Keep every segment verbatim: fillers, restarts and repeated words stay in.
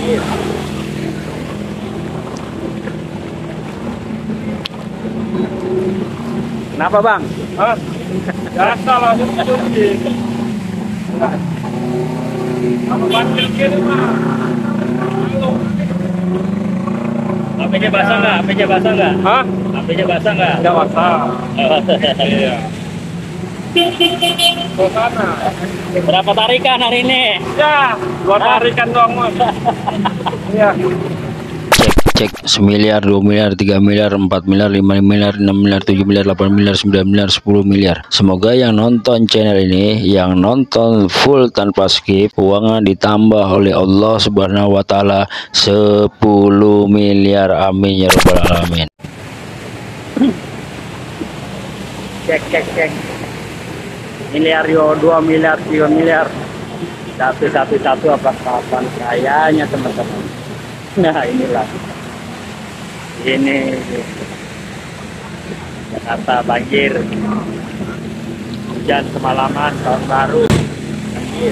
Kenapa bang? Hah? Biasa lah, cuci. Apa bantil gini mah? A P J basah nggak? A P J basah nggak? Hah? A P J basah nggak? Tidak basah. Iya. Ke sana. Berapa tarikan hari ini? Ya, dua tarikan doang mas. Iya. Cek semiliar, dua miliar, tiga miliar, empat miliar, lima miliar, enam miliar, tujuh miliar, delapan miliar, sembilan miliar, sepuluh miliar. Semoga yang nonton channel ini, yang nonton full tanpa skip, uangnya ditambah oleh Allah Subhanahu wa taala sepuluh miliar. Amin ya rabbal alamin. Cek cek cek. Miliar yo, dua miliar, tiga miliar. Satu satu satu apa kapan kayaknya teman-teman. Nah inilah. Ini Jakarta banjir, hujan semalaman, tahun baru banjir.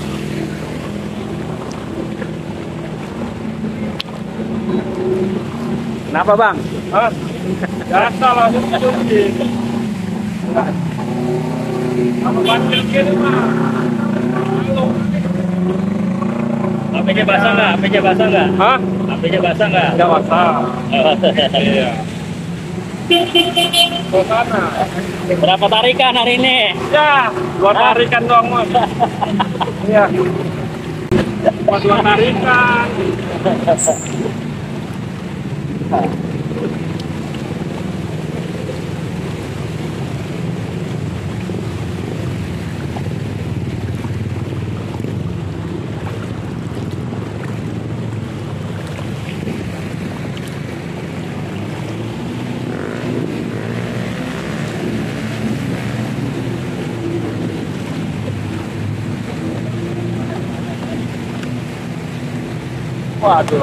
Kenapa bang? Hah? Biasa lah, cuci. Apa bantil gini mah? A P J basah nggak? A P J basah nggak? Hah? A P J basah nggak? Tidak basah. Iya. Ke sana. Berapa tarikan hari ini? Ya, dua tarikan doang mas. Iya. Cuma dua tarikan. Waduh.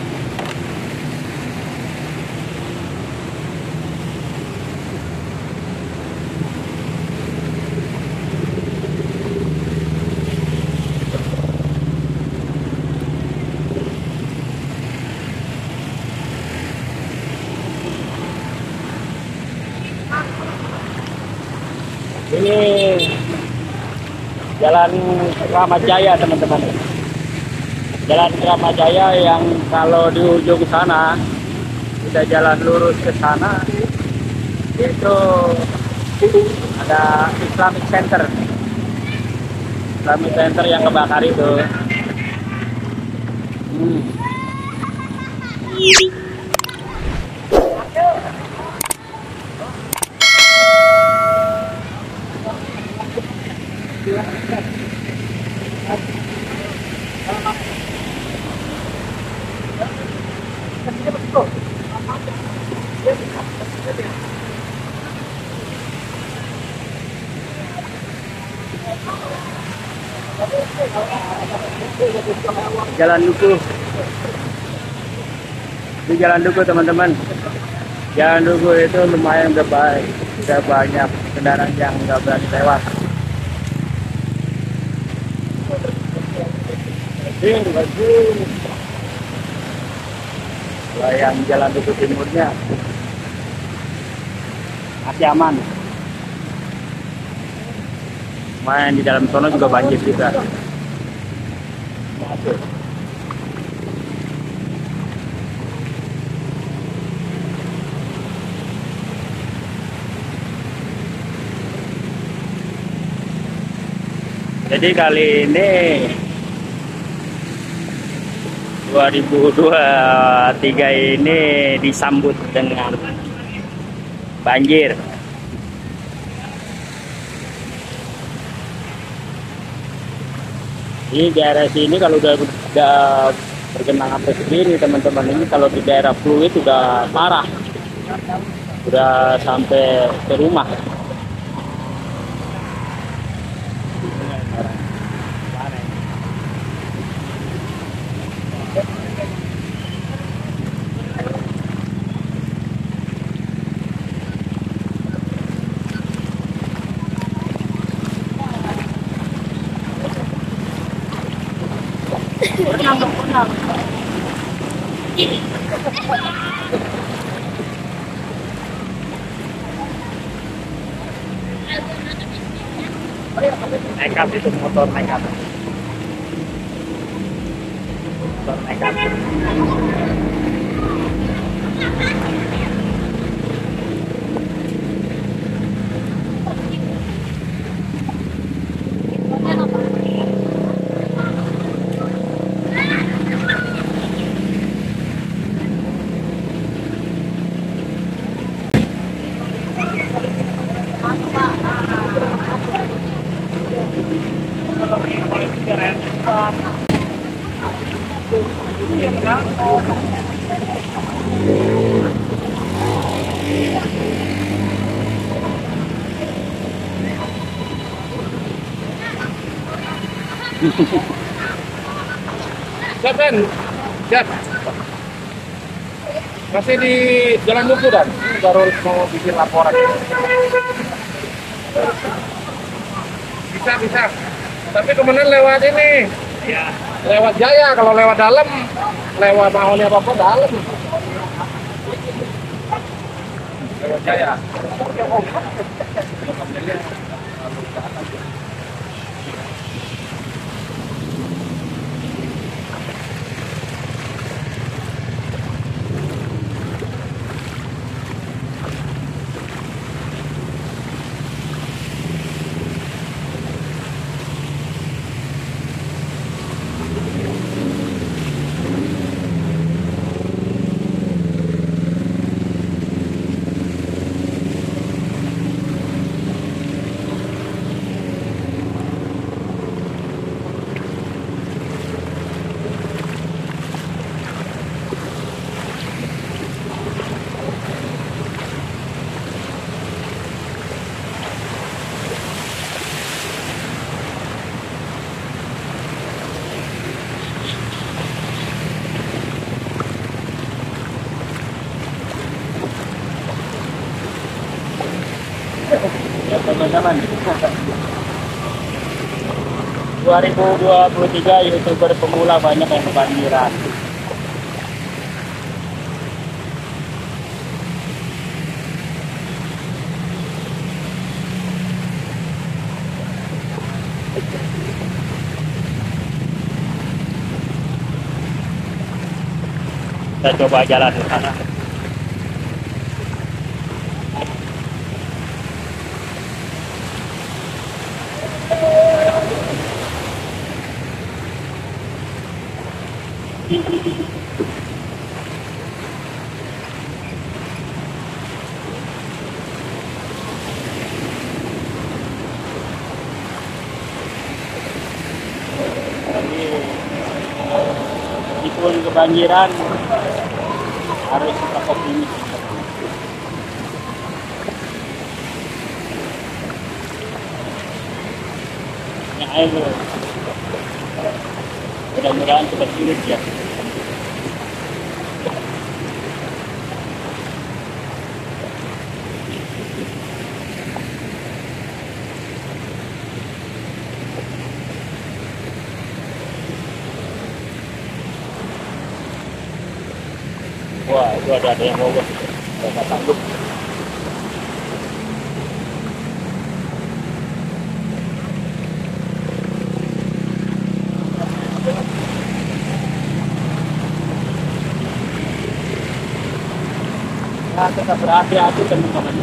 Ini Jalan Kramat Jaya teman-teman. Jalan Kramat Jaya yang kalau di ujung sana kita jalan lurus ke sana itu ada Islamic Center. Islamic Center yang kebakar itu. Hmm. Jalan Duku. Di Jalan Duku teman-teman. Jalan Duku itu lumayan udah baik, udah banyak kendaraan yang nggak berani lewat. Yang Jalan Duku timurnya masih aman. Main di dalam sono juga banjir juga. Jadi kali ini dua ribu dua puluh tiga ini disambut dengan banjir. Ini daerah sini kalau udah udah bergenang sampai sendiri teman-teman, ini kalau di daerah Pluit udah parah, udah sampai ke rumah. Nekat itu motor nekat. Motor nekat. Siap, Ben. Siap. Masih di Jalan Duku, Dan. Baru mau bikin laporan. Bisa, bisa. Tapi kemudian lewat ini. Ya. Lewat Jaya. Kalau lewat dalam, lewat Mahoni apa-apa dalam. Lewat Jaya. Ya teman-teman, dua ribu dua puluh tiga YouTuber pemula banyak yang kebanjiran. Kita coba jalan ke sana. Meskipun kebanjiran harus tetap optimis. Ini air mudah-mudahan cepat surut ya. Wah, itu ada ada yang mogok, ada tanduk. Nah, tetap berhati-hati teman-teman.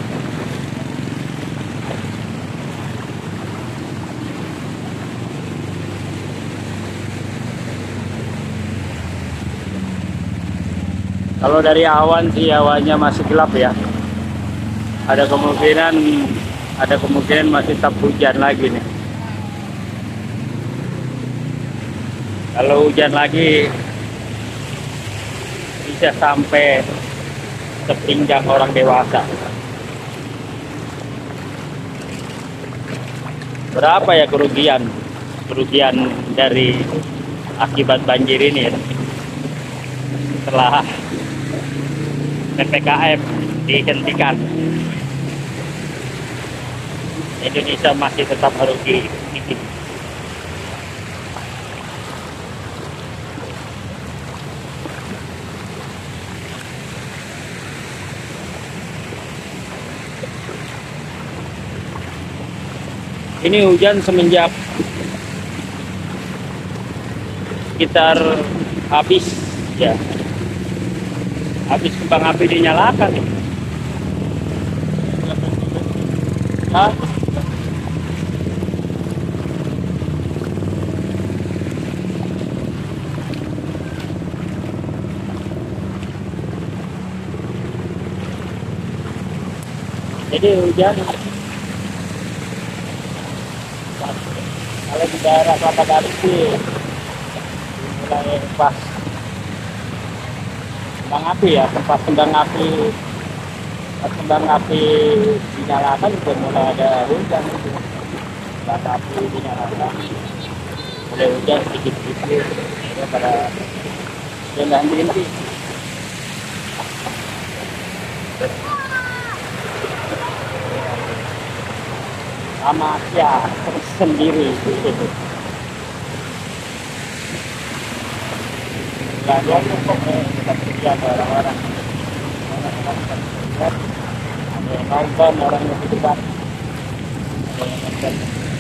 Kalau dari awan sih awannya masih gelap ya. Ada kemungkinan ada kemungkinan masih tetap hujan lagi nih. Kalau hujan lagi bisa sampai sepinggang orang dewasa. Berapa ya kerugian kerugian dari akibat banjir ini ya? Setelah P P K M dihentikan, Indonesia masih tetap merugi. Ini hujan semenjak sekitar habis ya, habis kembang api dinyalakan. Hah? Jadi hujan kalau di daerah Kelapa Gading sih mulai pas kembang api ya, tempat kembang api pas kembang api dinyalakan juga mulai ada hujan itu. Kembang api dinyalakan mulai hujan sedikit-sedikit ya, pada yang nggak henti. Sama ya sendiri gitu. Lalu kita pergi ada orang-orang orang-orang ada yang nonton, orang yang debat, ada yang nonton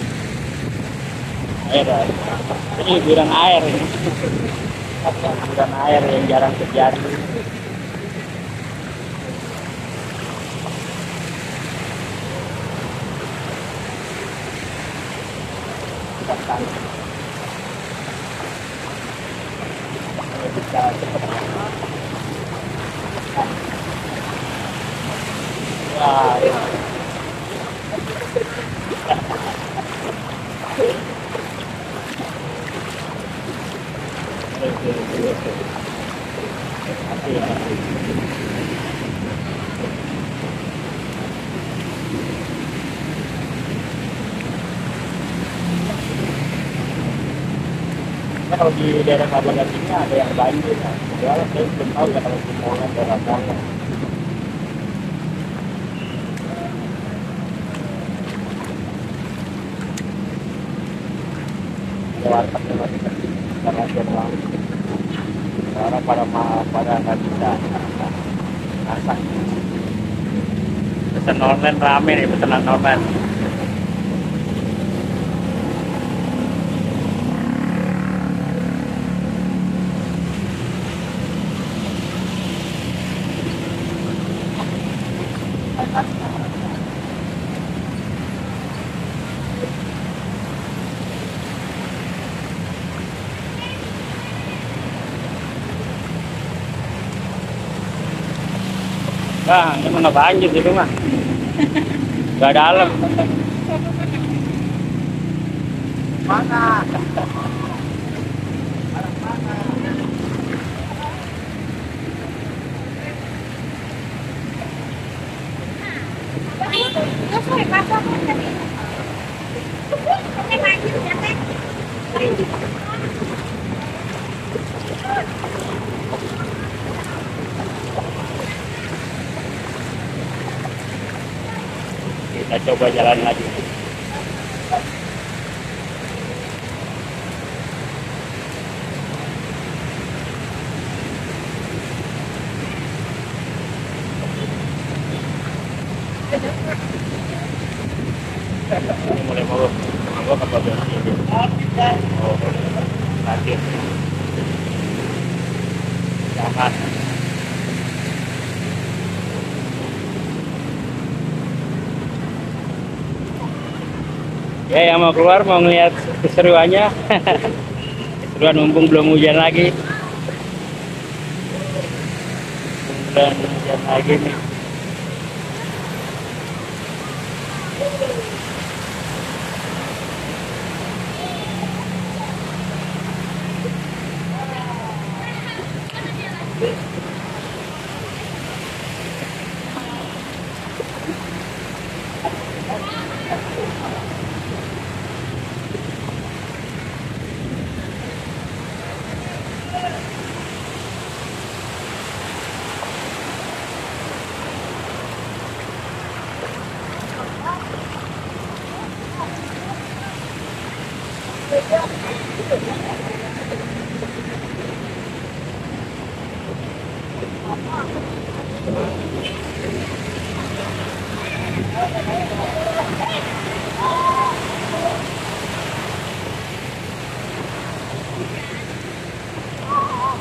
air. Ini hiburan air ini, hiburan air yang jarang terjadi. Wah, ya. Kalau di daerah Kelapa Gading ini ada yang banjir, ya. Soalnya saya belum tahu ya kalau di Molen daerah Molen. Warteg karena doang. Orang pada pada nggak bisa masak. Pesan online rame nih, pesanan online. Nah, ini mana banjir gitu mah. Gak dalam. Mana? Kita coba jalan lagi. Ini mulai mau mau apa berarti? Oh, lanjut. Jangan. Ya, yang mau keluar mau ngeliat keseruannya. Keseruan mumpung belum hujan lagi. Belum hujan lagi nih.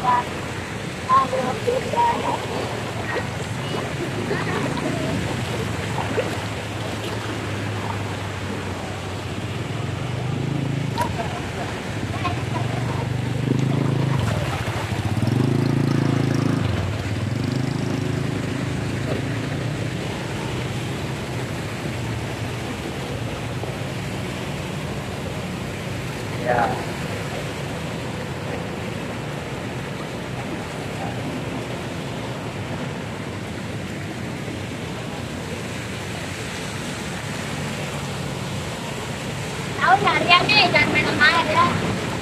Ya. Tahu nyarian nih, jangan main sama air ya.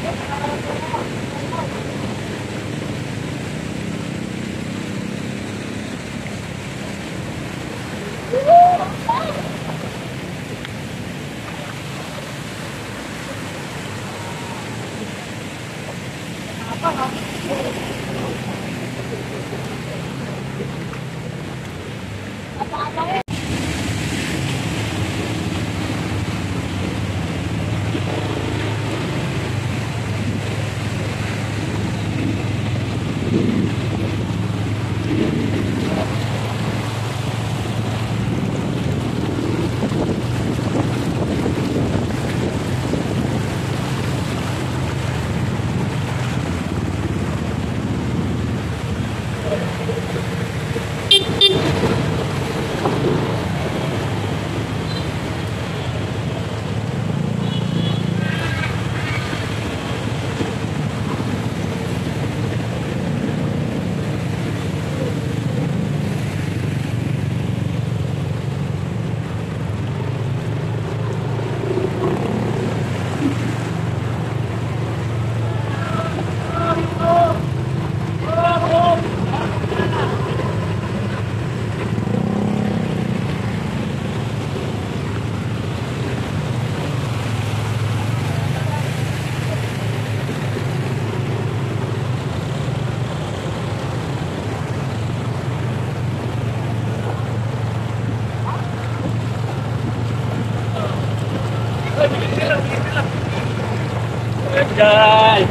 Guys.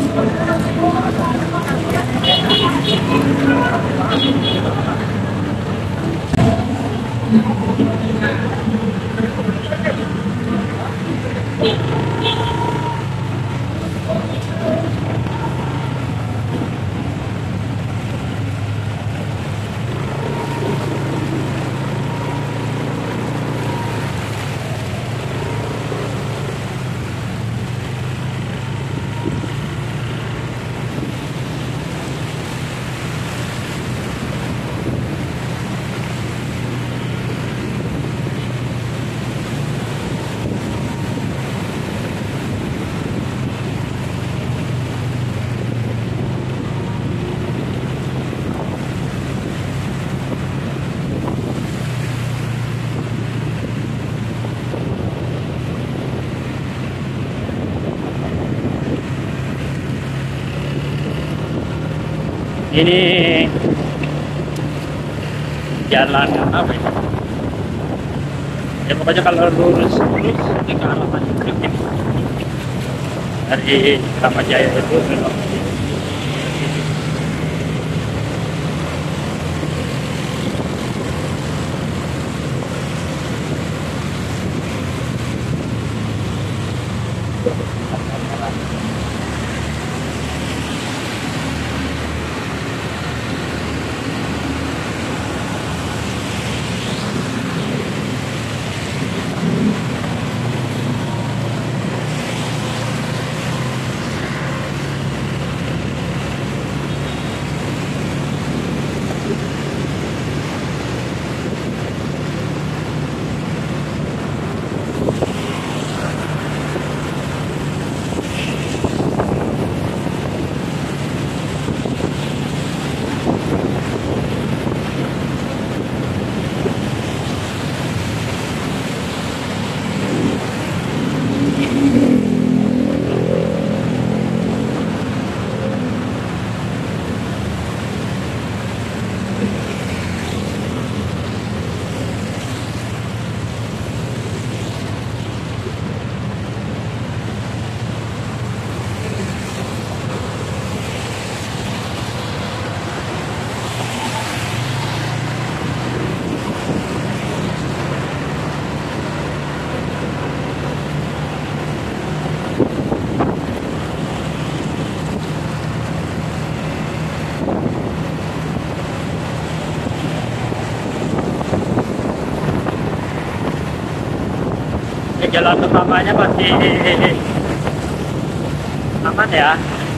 Ini jalan apa ya? Ya pokoknya kalau lurus lurus ini ke arah Tanjung Priok ini. Dari Kramat Jaya itu belok. Jalan utamanya masih aman ya.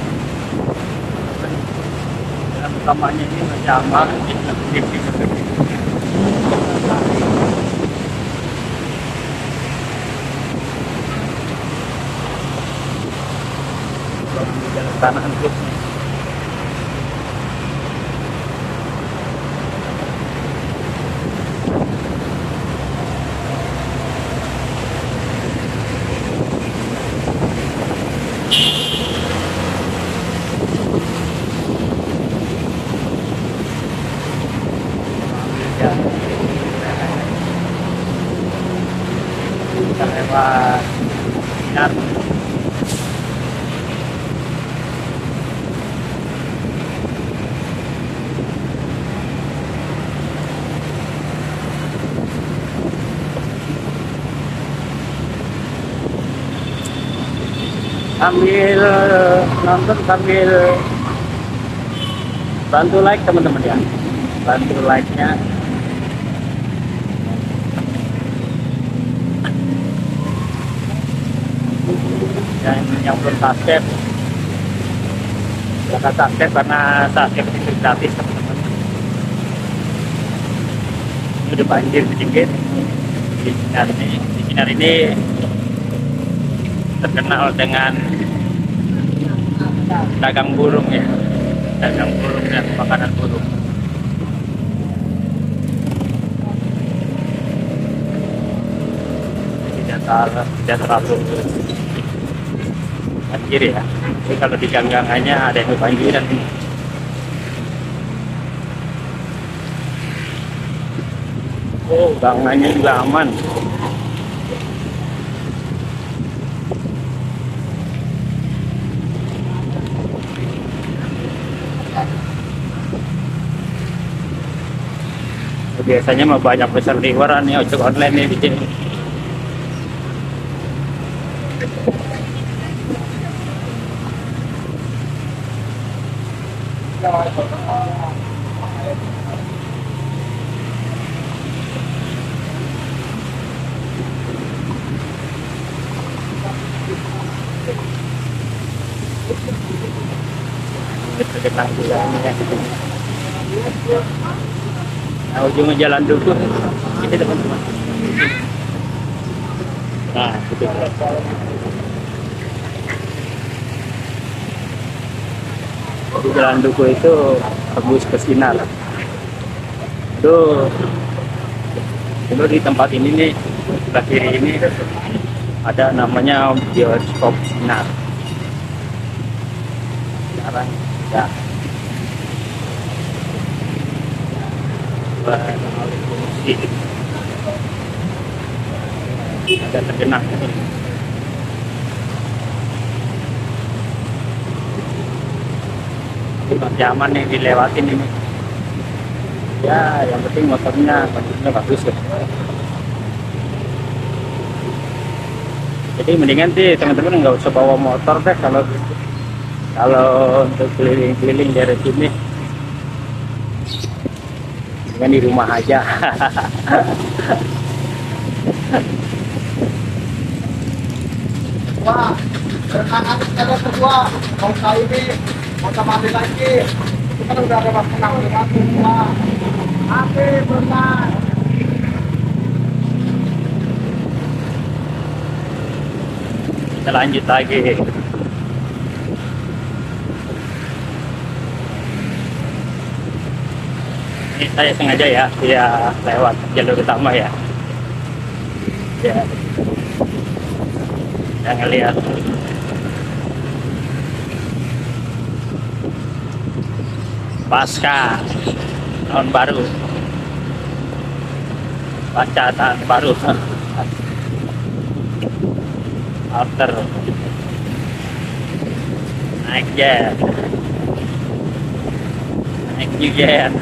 Jalan utamanya ini masih aman. Jalan kanan terus nih. Kita lewat Sinar. Sambil nonton sambil bantu like teman-teman ya, bantu like-nya. Yang, yang belum subscribe, silahkan subscribe karena subscribe itu gratis teman-teman. Ini udah banjir sedikit di Sinar ini. Di Sinar ini terkenal dengan dagang burung ya, dagang burung dan makanan burung. Tidak terlalu, tidak terlalu banjir ya. Tapi kalau di gang-gangannya ada yang kebanjiran nih. Oh, gangannya juga aman. biasanya mah banyak besar liweran nih ojek online nih di sini. Terkenal juga ini ya. Nah, ujungnya jalan Dukuh ini teman-teman. Nah, itu di jalan Dukuh itu tembus ke Sinar. Itu itu di tempat ini nih, sebelah kiri ini ada namanya bioskop Sinar. Sekarang ya. Ada tergenang. Ini masih aman nih dilewatin ini. Ya, yang penting motornya kondisinya bagus ya. Jadi mendingan sih teman-teman nggak usah bawa motor deh kalau kalau untuk keliling-keliling dari sini. Dengan di rumah aja. Wah, berenang ada kedua, mau kali ini, mau sama lagi. Itu kan udah ada waktu enam lima wah, api berenang. Kita lanjut lagi. Ini saya sengaja ya, ya lewat jalur utama ya. Ya, saya ngelihat pasca tahun baru, pasca tahun baru, after naik jet, naik new jet.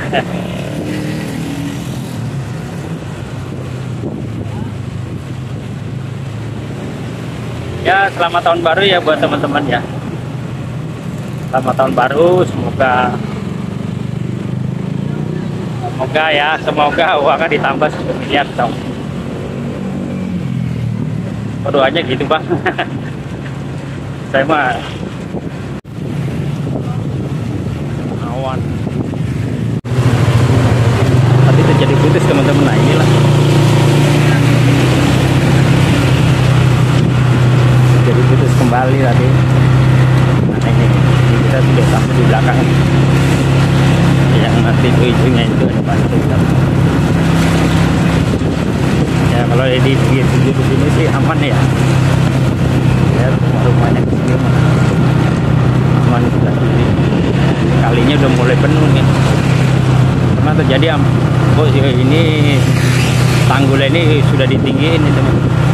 Ya, selamat tahun baru ya buat teman-teman ya. Selamat tahun baru, semoga semoga ya, semoga uangnya ditambah satu miliar dong. Doanya gitu bang. Saya mah awan. Tapi terjadi putus teman-teman. Nah inilah. Jadi putus kembali tadi. Nah ini, ini kita sudah sampai di belakang. Yang nanti ujungnya itu ada batu. Ya kalau di pinggir pinggir di sini sih aman ya. Ya rumah-rumahnya di sini aman sudah sini. Kalinya udah mulai penuh nih. Karena terjadi oh ini tanggul ini sudah ditinggiin nih teman.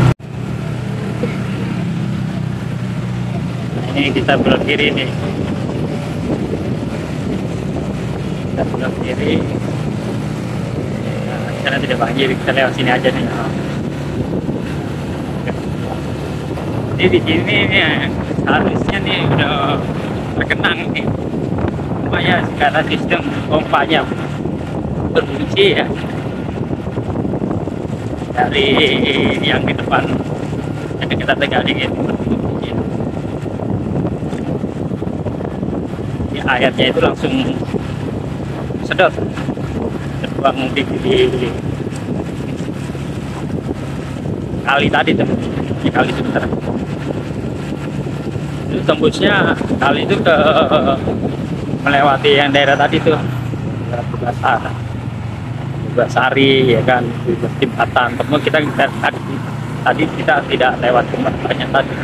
Ini kita belok kiri nih, kita belok kiri nah, karena tidak banjir, kita lewat sini aja nih. Jadi di sini nih harusnya nih udah tergenang nih, cuma ya karena sistem pompanya berfungsi ya dari yang di depan, jadi kita tegal dikit. Airnya itu langsung sedot terbang di, di kali tadi tuh, di kali sebentar. Itu tembusnya kali itu ke melewati yang daerah tadi tuh, Bugasar, Bugasari ya kan, Jembatan. Temu kita, kita tadi, tadi kita tidak lewat jembatannya tadi.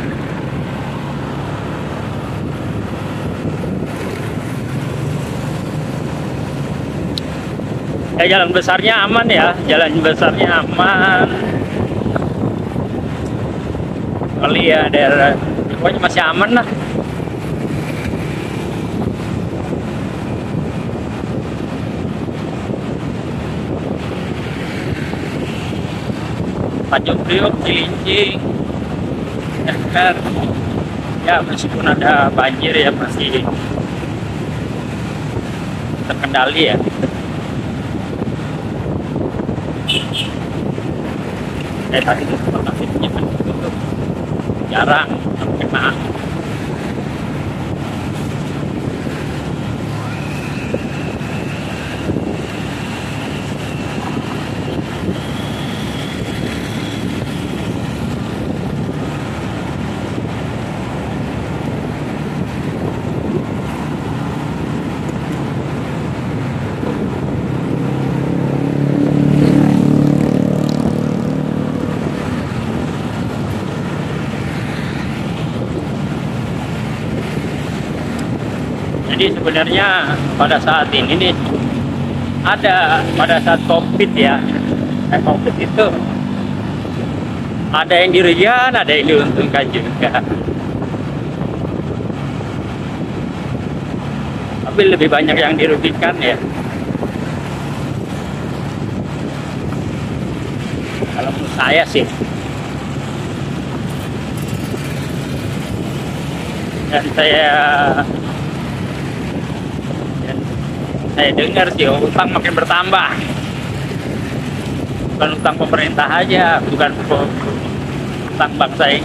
Ya, jalan besarnya aman ya, jalan besarnya aman. Kali ya daerah, pokoknya masih aman lah. Tanjung Priok, Cilincing, Emper. Ya meskipun ada banjir ya masih terkendali ya. Kayak tadi itu lokasinya kan ditutup, jarang kena. Jadi sebenarnya pada saat ini nih ada pada saat COVID ya, eh, COVID itu ada yang dirugikan, ada yang diuntungkan juga. Tapi lebih banyak yang dirugikan ya. Kalau menurut saya sih. Dan saya saya dengar sih utang makin bertambah, bukan utang pemerintah aja, bukan utang bangsa ini,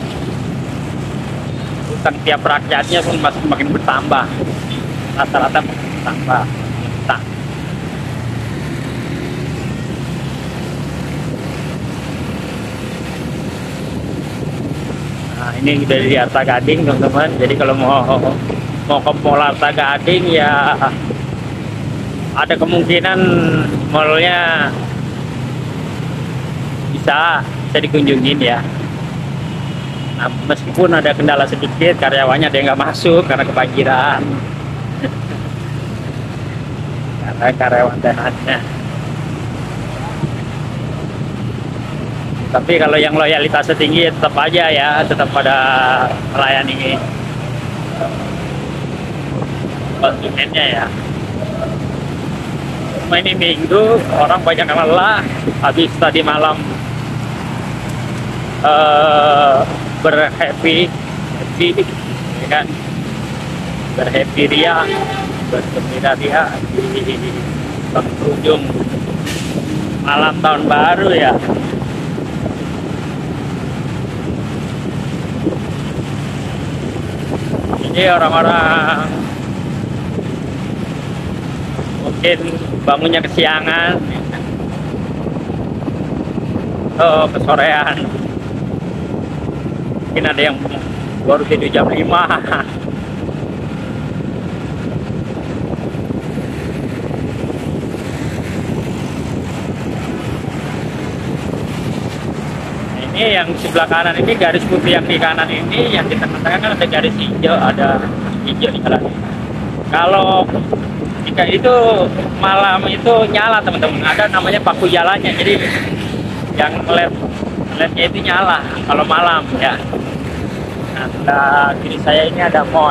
utang tiap rakyatnya pun masih makin bertambah, rata-rata makin bertambah utang. Nah ini dari Arta Gading teman-teman, jadi kalau mau mau ke Mall Arta Gading ya ada kemungkinan mallnya bisa bisa dikunjungin ya. Nah, meskipun ada kendala sedikit, karyawannya ada yang nggak masuk karena kebanjiran. Karena karyawan tenannya. Tapi kalau yang loyalitasnya tinggi tetap aja ya, tetap pada melayani konsumennya ya. Ini minggu orang banyak yang lelah, habis tadi malam uh, berhappy happy ya kan, berhappy ria, bergembira ria di penghujung malam tahun baru ya. Ini orang-orang mungkin bangunnya kesiangan, oh kesorean, mungkin ada yang baru tidur jam lima. Ini yang sebelah kanan ini, garis putih yang di kanan ini, yang di tengah-tengah kan ada garis hijau, ada hijau di jalan. Kalau jika itu malam itu nyala teman-teman, ada namanya paku jalannya, jadi yang led lednya itu nyala kalau malam ya. Nah sebelah kiri saya ini ada mall.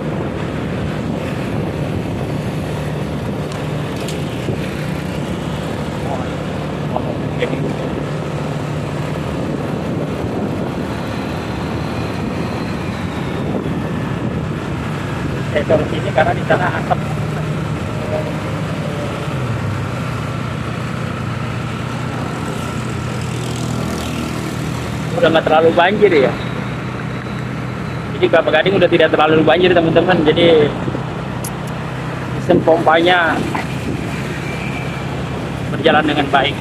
Saya ke sini karena di sana asap. Udah nggak terlalu banjir ya, jadi Kelapa Gading udah tidak terlalu banjir teman-teman, jadi sistem pompanya berjalan dengan baik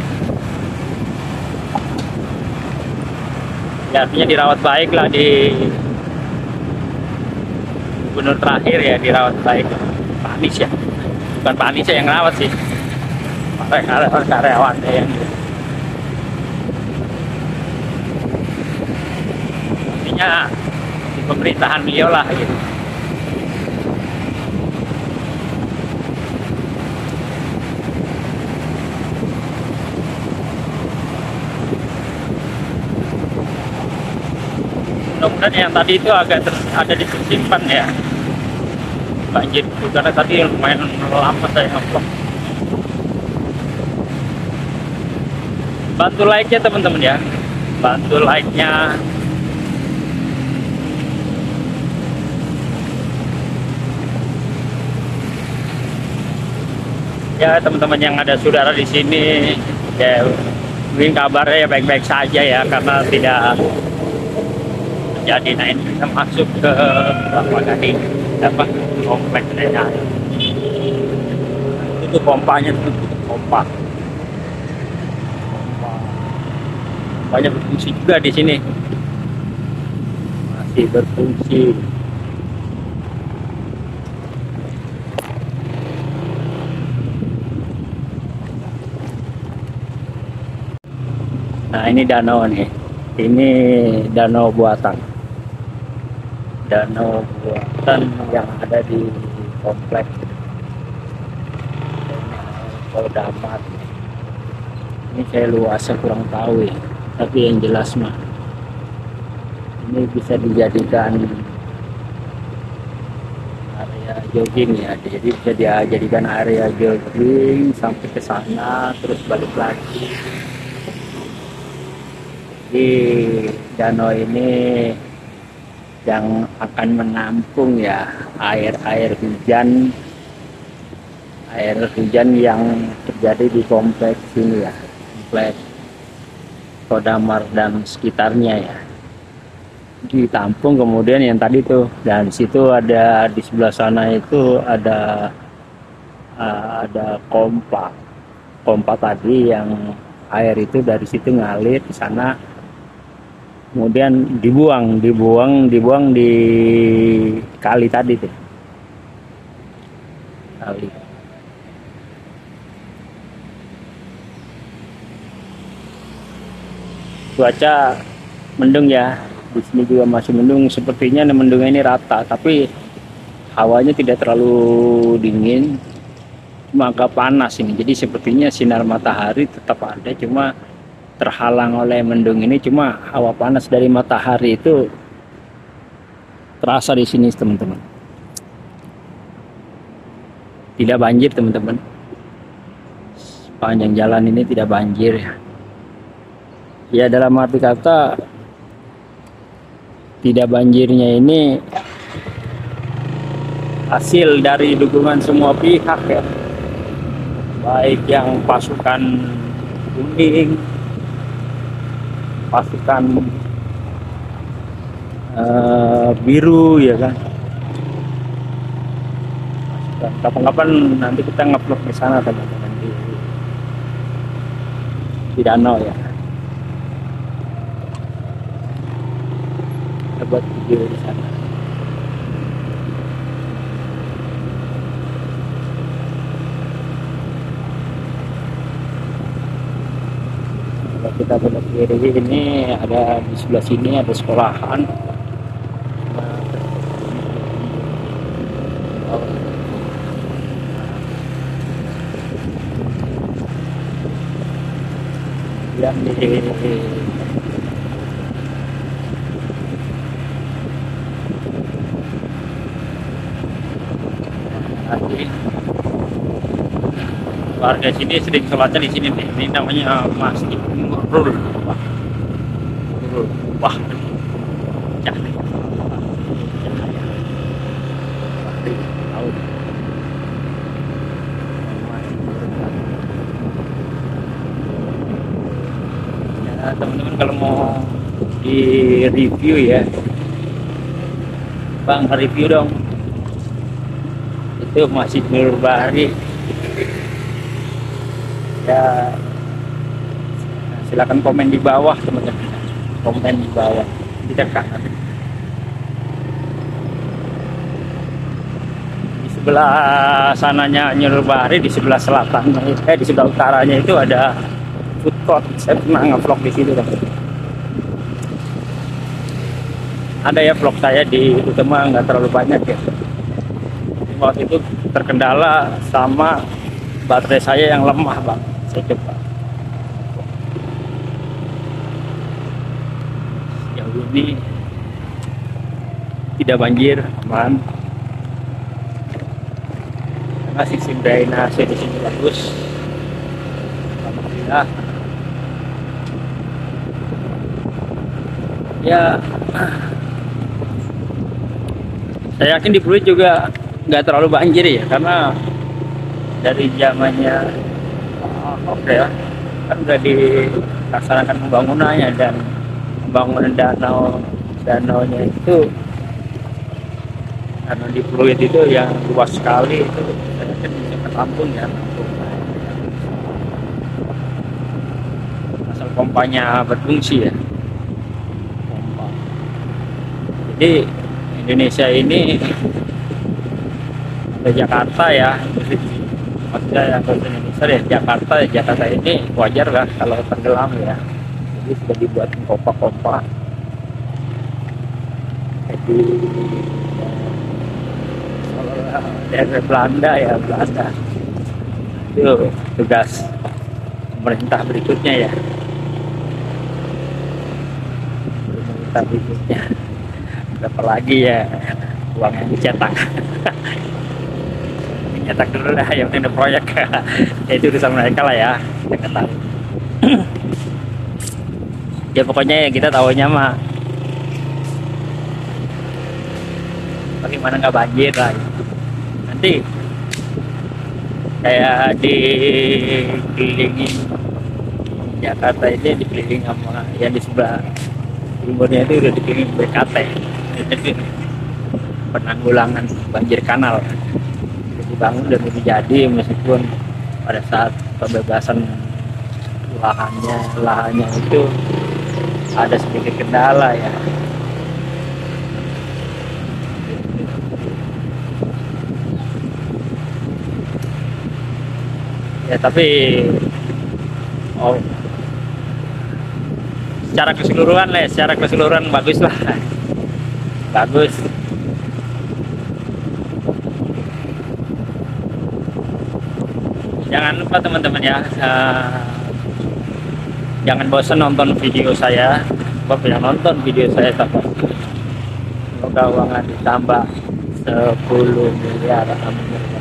ya, artinya dirawat baik lah di gubernur terakhir ya, dirawat baik Pak Anies ya, bukan Pak Anies yang rawat sih, karyawan yang di pemerintahan beliau lah gitu. Mudah-mudahan yang tadi itu agak ter, ada disimpan ya banjir itu, karena tadi lumayan lama saya ngevlog. Bantu like ya teman-teman ya. bantu like-nya. Ya teman-teman yang ada saudara di sini, ya mungkin kabarnya ya baik-baik saja ya, karena tidak jadi. Nah ini kita masuk ke apa tadi, apa kompleksnya. Itu pompanya, itu pompa. Banyak berfungsi juga di sini, masih berfungsi. Nah ini danau nih, ini danau buatan, danau buatan yang ada di kompleks Kodamar. Ini saya luasnya kurang tahu ya, tapi yang jelas mah ini bisa dijadikan area jogging ya, jadi bisa dijadikan area jogging sampai ke sana terus balik lagi. Di danau ini yang akan menampung ya air-air hujan, air hujan yang terjadi di kompleks ini ya, kompleks Kodamar dan sekitarnya ya, ditampung. Kemudian yang tadi tuh, dan situ ada di sebelah sana itu ada uh, ada pompa, pompa tadi yang air itu dari situ ngalir ke sana. Kemudian dibuang, dibuang, dibuang di kali tadi tuh, kali. Cuaca mendung ya, di sini juga masih mendung. Sepertinya mendungnya ini rata, tapi hawanya tidak terlalu dingin, cuma agak panas ini. Jadi sepertinya sinar matahari tetap ada, cuma terhalang oleh mendung ini. Cuma hawa panas dari matahari itu terasa di sini teman-teman. Tidak banjir teman-teman, sepanjang jalan ini tidak banjir ya. Ya dalam arti kata tidak banjirnya ini hasil dari dukungan semua pihak ya, baik yang pasukan kuning, pasukan uh, biru ya kan. Kapan-kapan nanti kita nge-vlog di sana teman-teman, di, di danau ya. Kita buat video di sana. Kalau kita belok kiri ini ada, di sebelah sini ada sekolahan. Yang di warga sini sering sholatnya di sini nih. Ini namanya Masjid Nurul. Wah, Nurul. Wah, cahaya. Cahaya. Tahu. Ya, teman-teman kalau mau di review ya, Bang, review dong. Itu Masjid Nurul Bahri. Ya silakan komen di bawah teman-teman, komen di bawah, tidak kanan. Di sebelah sananya Nurul Bahri, di sebelah selatan, eh di sebelah utaranya itu ada food court. Saya pernah nge-vlog di situ teman-teman. Ada ya vlog saya di itu, cuma nggak terlalu banyak ya. Waktu itu terkendala sama baterai saya yang lemah bang. Saya coba jauh ini tidak banjir, aman, karena sistem drainase di sini bagus. Alhamdulillah. Ya, saya yakin di Pluit juga nggak terlalu banjir ya, karena dari zamannya oh, oke ya, kan udah dilaksanakan pembangunannya, dan pembangunan danau danaunya itu, karena di Pluit itu yang luas sekali itu, saya yakin bisa ketampung ya, tampung. Asal pompanya berfungsi ya. Pompa. Jadi Indonesia ini ada Jakarta ya, maksudnya yang ke Indonesia ya Jakarta ya Jakarta ini wajar lah kalau tenggelam ya, jadi sudah dibuat pompa-pompa. Jadi dari Belanda ya Belanda itu tugas pemerintah berikutnya ya, pemerintah berikutnya berapa lagi ya uang yang dicetak. Nyetak dulu lah yang penting ada proyek. Ya itu urusan mereka lah ya, saya nggak tahu. Ya pokoknya ya kita tahunya mah bagaimana nggak banjir lah. Nanti kayak dikelilingi Jakarta ini, dikelilingi sama yang di sebelah timurnya itu udah dikelilingi B K T, jadi penanggulangan banjir kanal dibangun dan udah jadi, meskipun pada saat pembebasan lahannya lahannya itu ada sedikit kendala ya. Ya tapi oh secara keseluruhan lah, secara keseluruhan bagus lah, bagus. Jangan lupa teman-teman ya, uh, jangan bosan nonton video saya. Bapak yang nonton video saya tambah, semoga uangnya ditambah sepuluh miliar, amin.